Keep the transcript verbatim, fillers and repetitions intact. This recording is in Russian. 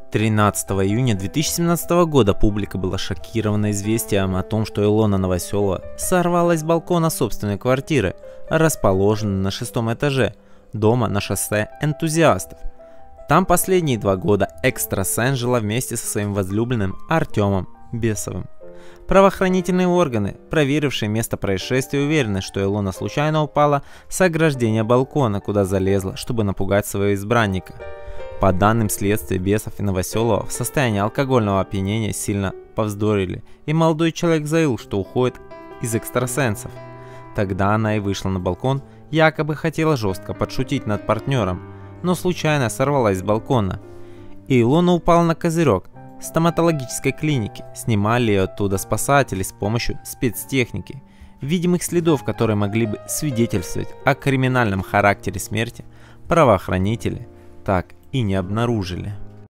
тринадцатого июня две тысячи семнадцатого года публика была шокирована известием о том, что Илона Новоселова сорвалась с балкона собственной квартиры, расположенной на шестом этаже дома на шоссе Энтузиастов. Там последние два года экстрасенс жила вместе со своим возлюбленным Артемом Бесовым. Правоохранительные органы, проверившие место происшествия, уверены, что Илона случайно упала с ограждения балкона, куда залезла, чтобы напугать своего избранника. По данным следствия, Бесов и Новоселова в состоянии алкогольного опьянения сильно повздорили, и молодой человек заявил, что уходит из экстрасенсов. Тогда она и вышла на балкон, якобы хотела жестко подшутить над партнером, но случайно сорвалась с балкона. И Илона упала на козырек стоматологической клиники. Снимали ее оттуда спасатели с помощью спецтехники. Видимых следов, которые могли бы свидетельствовать о криминальном характере смерти, правоохранители так и не обнаружили.